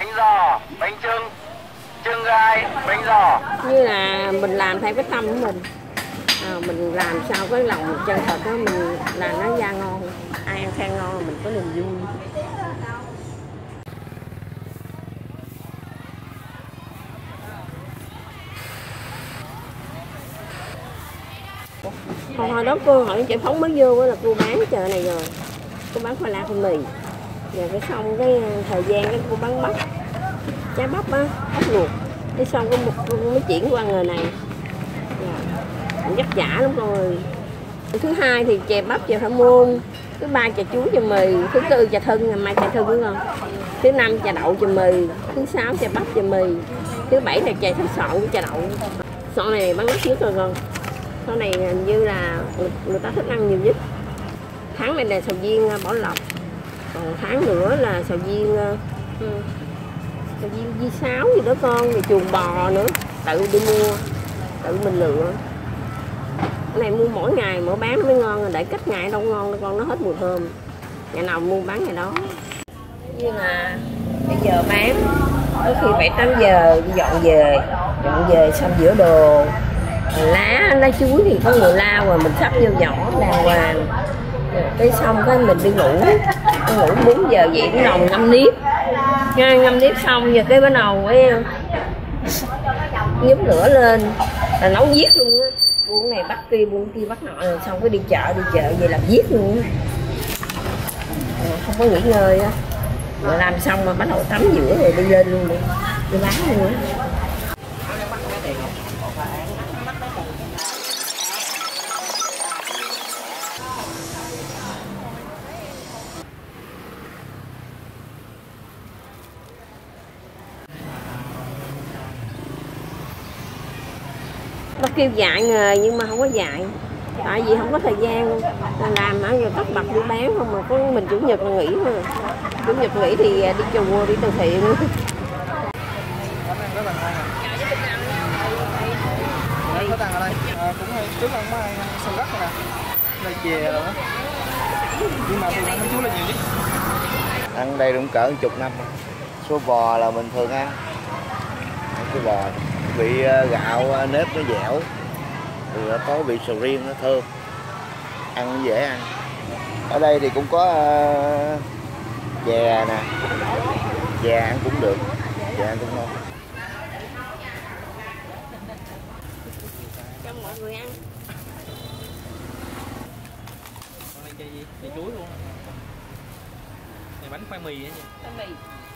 bánh giò, bánh chưng, chưng gai, bánh giò. Như là mình làm theo cái tâm của mình. Mình làm sao cái lòng chân thật đó, mình làm nó ra ngon, ai ăn khen ngon là mình có niềm vui. Hồi đó cô hỏi chị Phóng mới vô là cô bán chợ này rồi, cô bán khoai lang khoai mì. Giờ cái xong cái thời gian cái cô bán bắp, trái bắp á, bắp luộc. Cái xong cái cô mới chuyển qua nghề này. Vất vả lắm cô ơi. Thứ hai thì chè bắp, chè thảo môn. Thứ ba chè chuối, chè mì. Thứ tư chè thưng, ngày mai chè thưng đúng không? Thứ năm chè đậu, chè mì. Thứ sáu chè bắp, chè mì. Thứ bảy là chè thịt sậu, chè đậu. Sau này bán ít nhất rồi con. Sau này như là người ta thích ăn nhiều nhất. Tháng này là sầu riêng Bảo Lộc. Còn tháng nữa là sầu riêng Di Sáo gì đó con, rồi chuồng bò nữa. Tự đi mua, tự mình lựa. Cái này mua mỗi ngày mỗi bán mới ngon, để cách ngày đâu ngon đâu con, nó hết mùi thơm. Ngày nào mua bán ngày đó. Như là bây giờ bán có khi 7-8 giờ đi dọn về xong rửa đồ. Lá chuối thì có người lao rồi mình sắp vô vỏ đàng hoàng. Cái xong cái mình đi ngủ 4 giờ dậy cái nồi ngâm nếp. Ngâm nếp xong giờ cái bắt đầu cái nhúm lửa lên là nấu giết luôn á. Buôn này bắt kia, buôn kia bắt nọ, rồi xong cái đi chợ về làm giết luôn á. Không có nghỉ ngơi á. Rồi làm xong mà bắt đầu tắm rửa rồi đi lên luôn đi bán luôn á. Nó kêu dạy nghề nhưng mà không có dạy, tại vì không có thời gian làm ở giờ tất bật đi bán không, mà có mình chủ nhật là nghỉ thôi. Chủ nhật nghỉ thì đi chùa, đi từ thiện. Có tăng ở đây cũng hay, trước ăn mấy sông đất này nè, đây chè rồi đó, nhưng mà thường ăn mấy chú là nhiều nhất. Ăn đây cũng cỡ 10 năm. Số bò là mình thường ăn. Cái bò vị gạo nếp nó dẻo, rồi có vị sầu riêng nó thơm, ăn dễ ăn. Ở đây thì cũng có chè nè, chè ăn cũng được, chè ăn cũng ngon. Cho mọi người ăn. Con này chè gì? Chè chuối luôn. Này bánh khoai mì á nhỉ? Khoai mì.